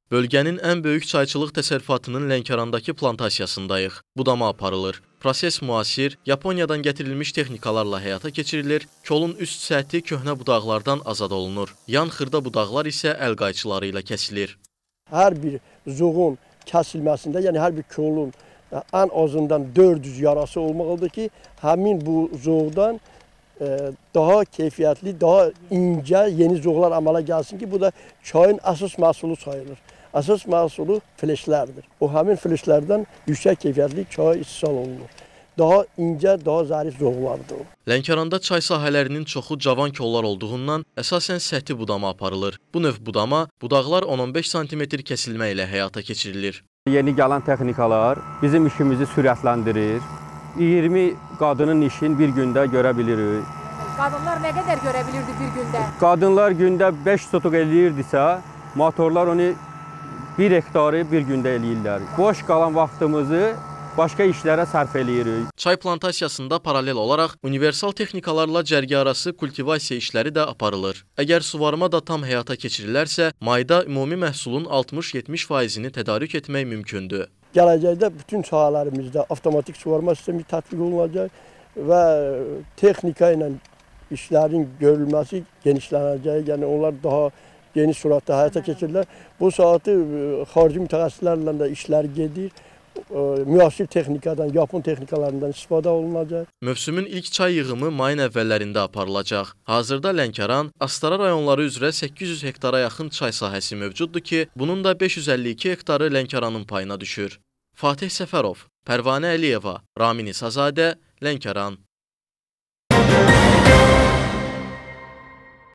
Bölgənin ən böyük çayçılıq təsərrüfatının Lənkərandakı plantasiyasındayıq. Budama aparılır. Proses müasir, Yaponiyadan gətirilmiş texnikalarla həyata keçirilir, kolun üst səthi köhnə budaqlardan azad olunur. Yan xırda budaqlar isə əl qayçıları ilə kəsilir. Hər bir zoğun kəsilməsində, yəni hər bir kolun ən azından 400 yarası olmalıdır ki, həmin bu zoğdan daha keyfiyyətli, daha incə yeni zoğlar əmələ gəlsin ki, bu da çayın əsas məhsulu sayılır. Əsas məhsulu fleşlərdir. O həmin fleşlərdən yüksək keyfiyyətli çay istehsal olunur. Daha incə, daha zərif zoğlardır o. Lənkəranda çay sahələrinin çoxu cavan kollar olduğundan əsasən səthi budama aparılır. Bu növ budama, budaqlar 10-15 cm kəsilmə ilə həyata keçirilir. Yeni gələn texnikalar bizim işimizi sürətləndirir. 20 qadının işini bir gündə görə bilirik. Qadınlar nə qədər görə bilirdi bir gündə? Qadınlar gündə 5 sotuq eləyirdisə, motorlar onu 1 hektarı bir gündə eləyirlər. Boş qalan vaxtımızı başqa işlərə sərf eləyirik. Çay plantasiyasında paralel olaraq universal texnikalarla cərgəarası kultivasiya işləri də aparılır. Əgər suvarma da tam həyata keçirilərsə, mayda ümumi məhsulun 60-70%-ni tədarük etmək mümkündür. Gələcəkdə bütün sahələrimizdə avtomatik suvarma sistemi tətbiq olunacaq və texnika ilə işlərin görülməsi genişlənəcək. Yəni onlar daha geniş sürətdə həyata keçirilir. Bu saatı xarici mütəxəssislərlə də işlər gedir. Müasir texnikadan, Yapon texnikalarından istifadə olunacaq. Mövsümün ilk çay yığımı mayın əvvəllərində aparılacaq. Hazırda Lənkəran, Astara rayonları üzrə 800 hektara yaxın çay sahəsi mövcuddur ki, bunun da 552 hektarı Lənkəranın payına düşür. Fatih Səfərov, Pərvanə Əliyeva, Ramin İsazadə, Lənkəran.